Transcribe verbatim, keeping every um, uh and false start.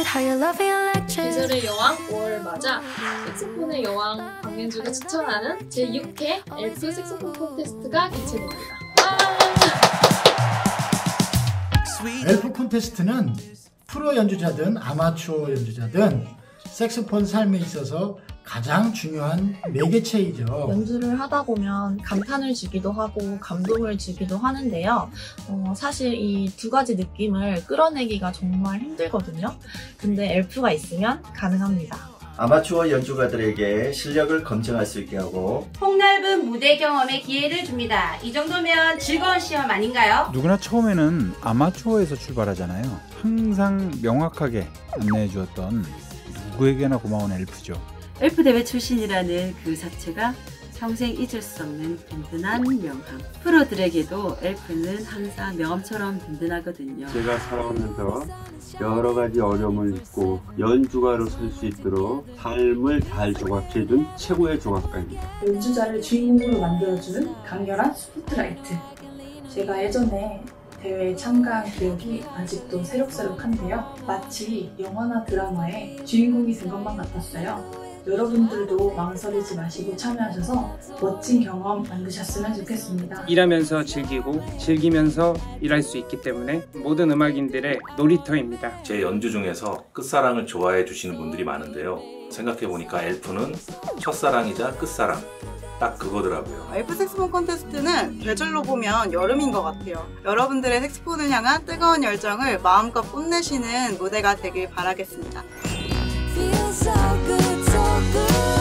예술의 여왕 오월을 맞아 색소폰의 여왕 박민주가 추천하는 제육 회 엘프 색소폰 콘테스트가 개최됩니다. 엘프 콘테스트는 프로 연주자든 아마추어 연주자든 색소폰 삶에 있어서 가장 중요한 매개체이죠. 연주를 하다 보면 감탄을 주기도 하고 감동을 주기도 하는데요. 어, 사실 이 두 가지 느낌을 끌어내기가 정말 힘들거든요. 근데 엘프가 있으면 가능합니다. 아마추어 연주가들에게 실력을 검증할 수 있게 하고 폭넓은 무대 경험의 기회를 줍니다. 이 정도면 즐거운 시험 아닌가요? 누구나 처음에는 아마추어에서 출발하잖아요. 항상 명확하게 안내해 주었던 누구에게나 고마운 엘프죠. 엘프 대회 출신이라는 그 자체가 평생 잊을 수 없는 든든한 명함. 프로들에게도 엘프는 항상 명함처럼 든든하거든요. 제가 살아오면서 여러 가지 어려움을 잊고 연주가로 설 수 있도록 삶을 잘 조각해준 최고의 조각가입니다. 연주자를 주인공으로 만들어주는 강렬한 스포트라이트. 제가 예전에 대회에 참가한 기억이 아직도 새록새록한데요. 마치 영화나 드라마의 주인공이 된 것만 같았어요. 여러분들도 망설이지 마시고 참여하셔서 멋진 경험 만드셨으면 좋겠습니다. 일하면서 즐기고 즐기면서 일할 수 있기 때문에 모든 음악인들의 놀이터입니다. 제 연주 중에서 끝사랑을 좋아해 주시는 분들이 많은데요. 생각해보니까 엘프는 첫사랑이자 끝사랑 딱 그거더라고요. 엘프 색소폰 콘테스트는 계절로 보면 여름인 것 같아요. 여러분들의 색소폰을 향한 뜨거운 열정을 마음껏 뽐내시는 무대가 되길 바라겠습니다. Feels so good, so good.